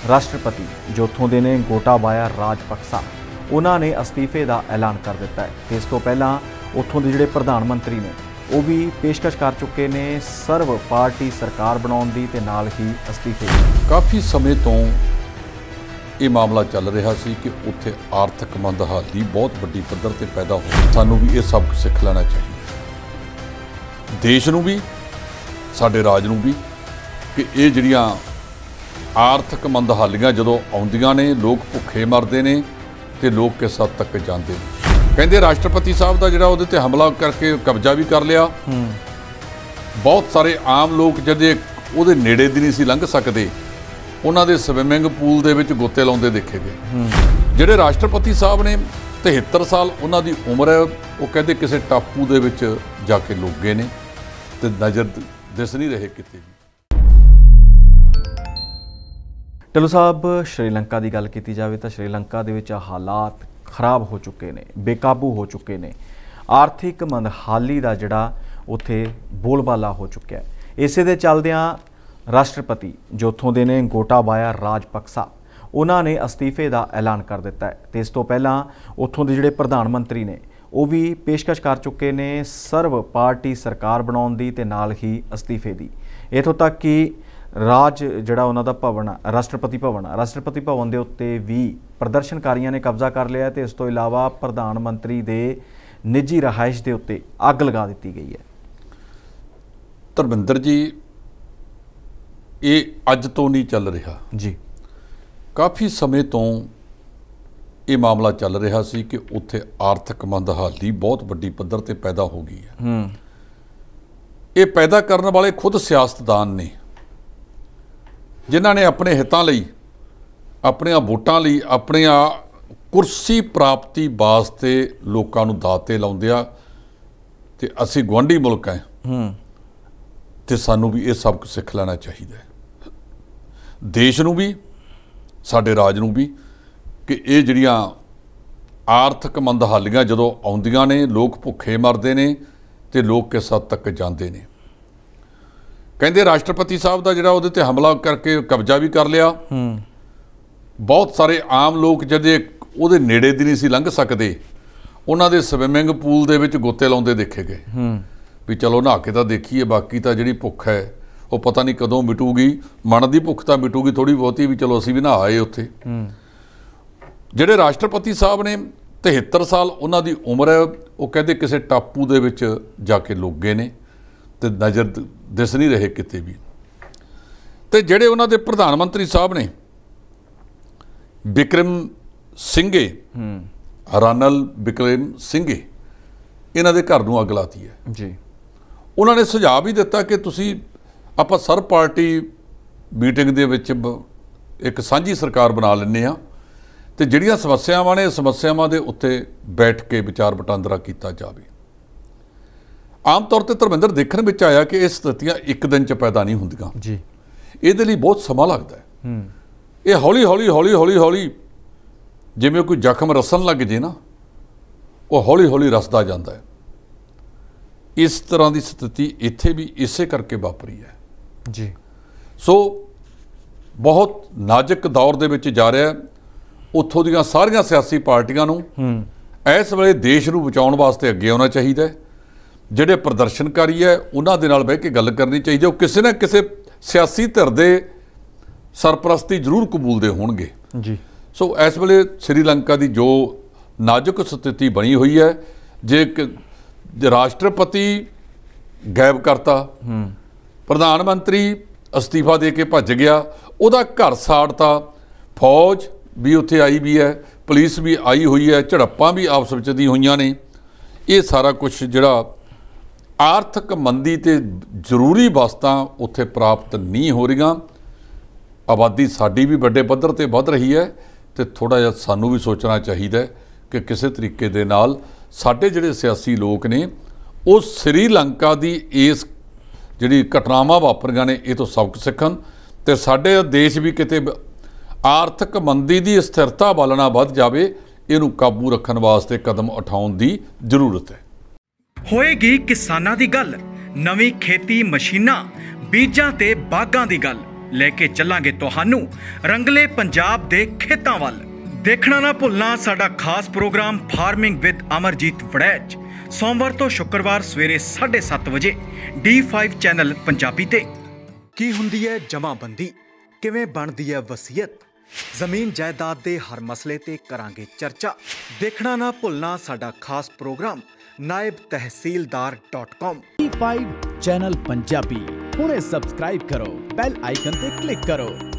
राष्ट्रपति जो उत्थों दे ने गोटाबाया राजपक्सा उन्होंने अस्तीफे का ऐलान कर दिता है। तो इस तो पहला उत्थों के जिहड़े प्रधानमंत्री ने वो भी पेशकश कर चुके ने सर्व पार्टी सरकार बनाउण दी ते नाल ही अस्तीफे की। काफ़ी समय तो ये मामला चल रहा सी कि उत्थे आर्थिक मंदहाली बहुत वड्डी पद्धर ते पैदा हो। सानू भी ये सब सिख लेना चाहिए, देश नू भी साडे राज नू भी, कि ये जिहड़ियां आर्थिक मंदहालियां जदों आउंदियां ने लोग भुखे मरदे ने ते लोग किस हद तक जांदे ने। कहंदे राष्ट्रपति साहब का जिहड़ा उहदे ते हमला करके कब्जा भी कर लिया। बहुत सारे आम लोग जदे उहदे नेड़े दी नहीं सी लंघ सकदे, उन्हां दे स्विमिंग पूल दे विच गोते लाउंदे देखे गए। जिहड़े राष्ट्रपति साहब ने 73 साल उन्हां दी उम्र है, वो कहंदे किसी टापू दे विच जाके लुक गए ने ते नज़र दिस नहीं रहे किते भी। ढिल्लों साहब, श्रीलंका की गल की जाए तो श्रीलंका दे विच हालात खराब हो चुके ने, बेकाबू हो चुके ने। आर्थिक मंदहाली का जिहड़ा उत्थे बोलबाला हो चुका है। इसे दे चलदियां राष्ट्रपति जो उत्थों दे ने गोटाबाया राजपक्सा उन्होंने अस्तीफे का ऐलान कर दिता है। तो इस तो पहला उत्थों के जिहड़े प्रधानमंत्री ने वो भी पेशकश कर चुके ने सर्व पार्टी सरकार बनाउण दी ते नाल ही अस्तीफे की। इत्थों तक कि राज जिहड़ा उन्हां दा भवन राष्ट्रपति भवन दे उत्ते भी प्रदर्शनकारियों ने कब्जा कर लिया। तो इस तो इलावा प्रधानमंत्री दे निजी रहायश के उत्ते अग लगा दी गई है। धर्मिंदर जी, ये अज तो नहीं चल रहा जी, काफ़ी समय तो ये मामला चल रहा सी कि उत्थे आर्थिक मंदहाली बहुत वड्डी पद्धर ते पैदा हो गई है। ये पैदा करने वाले खुद सियासतदान ने, जिन्हां ने अपने हितां लई, अपने वोटां लई, अपने कुर्सी प्राप्ति वास्ते लोकां नूं दाते लाउंदे आ ते असीं गुआंढी मुल्क हैं ते सानू भी ये सब सिख लेना चाहिए, देश नूं भी साडे राज नूं भी, कि ये जिहड़ियां आर्थिक मंदहालियां जदों आउंदियां ने लोग भुखे मरदे ने ते लोग किस हद तक जांदे ने। कहंदे राष्ट्रपति साहब का जिहड़ा उहदे ते हमला करके कब्जा भी कर लिया। बहुत सारे आम लोग जदे उहदे नेड़े दी नहीं सी लंघ सकदे, उन्हां दे स्विमिंग पूल दे विच गोते लाउंदे देखे गए भी चलो नहा के तां देखीए, बाकी तां जिहड़ी भुख है वो पता नहीं कदों मिटूगी। मन की भुख तां मिटूगी थोड़ी बहुती, भी चलो असीं भी नहा आए उत्थे। जिहड़े राष्ट्रपति साहब ने 73 साल उन्हां दी उम्र है, वो कहंदे किसी टापू दे विच जाके लुक गए ने ते नज़र दिस नहीं रहे किते भी। ते जिहड़े उन्हां दे प्रधानमंत्री साहब ने बिक्रम सिंघे, रानल बिक्रम सिंघे, इन्हां दे घर नूं अग लाती है जी। उन्होंने सुझाव भी दिता कि तुसीं आपां सर्व पार्टी मीटिंग दे विच एक सांझी सरकार बना लैंदे आ ते जिहड़ियां समस्यावां ने समस्यावां दे उत्ते बैठ के विचार वटांदरा किया जाए। आम तौर पर धर्मिंदर देखने में आया कि ये स्थितियां एक दिन च पैदा नहीं होंदियां जी, ये लिए बहुत समा लगता है। ये हौली हौली हौली हौली हौली जिवें कोई जख्म रसन लग जे ना, वो हौली हौली रसदा जाता है। इस तरह की स्थिति इत्थे भी इसे करके वापरी है जी। सो बहुत नाजुक दौर दे विच जा रहा है। उत्थों दीयां सारियां सियासी पार्टियां नूं इस वेले देश नूं बचाउण वास्ते अगे आउणा चाहिए। जिहड़े प्रदर्शनकारी है उन्हां दे नाल बह के गल करनी चाहिए। वो किसी न किसी सियासी धिर दे सरपरस्ती जरूर कबूलते होणगे जी। सो इस वेले श्रीलंका की जो नाजुक स्थिति बनी हुई है, जे राष्ट्रपति गायब करता, प्रधानमंत्री अस्तीफा दे के भज गया, उहदा घर साड़ता, फौज भी उत्थे आई भी है, पुलिस भी आई हुई है, झड़प्पां भी आपस विच दी होईयां ने। ये सारा कुछ जिहड़ा आर्थिक मंदी ते जरूरी वस्तां उत्थे प्राप्त नहीं हो रहीआं। आबादी साडी भी वड्डे पद्धर ते वध रही है ते थोड़ा जिहा सानू भी सोचना चाहिए कि किसी तरीके दे नाल साडे जिहड़े सियासी लोग ने वो श्रीलंका दी इस जिहड़ी घटनावां वापरीआं ने ये तो सबक सीखण ते साडे देश भी किते आर्थिक मंदी की स्थिरता वाल ना वध जावे, इहनूं काबू रखण वास्ते कदम उठाउण दी जरूरत है। होएगी किसानां दी गल, नवीं खेती मशीनां, बीजां ते बागां दी गल, ਲੈ ਕੇ ਚੱਲਾਂਗੇ ਤੁਹਾਨੂੰ ਰੰਗਲੇ ਪੰਜਾਬ ਦੇ ਖੇਤਾਂ ਵੱਲ। ਦੇਖਣਾ ਨਾ ਭੁੱਲਣਾ ਸਾਡਾ ਖਾਸ program farming with Amarjit Waraich, ਸੋਮਵਾਰ ਤੋਂ ਸ਼ੁੱਕਰਵਾਰ ਸਵੇਰੇ 7:30 ਵਜੇ D5 ਚੈਨਲ ਪੰਜਾਬੀ ਤੇ। ਕੀ ਹੁੰਦੀ ਹੈ ਜਮਾਬੰਦੀ, ਕਿਵੇਂ ਬਣਦੀ ਹੈ ਵਸੀਅਤ, ਜ਼ਮੀਨ ਜਾਇਦਾਦ ਦੇ ਹਰ ਮਸਲੇ ਤੇ ਕਰਾਂਗੇ ਚਰਚਾ। ਦੇਖਣਾ ਨਾ ਭੁੱਲਣਾ ਸਾਡਾ ਖਾਸ programme naibtehsildar.com। D5 channel Punjabi ਹੁਣੇ ਸਬਸਕ੍ਰਾਈਬ ਕਰੋ, ਬੈਲ ਆਈਕਨ ਤੇ ਕਲਿੱਕ ਕਰੋ।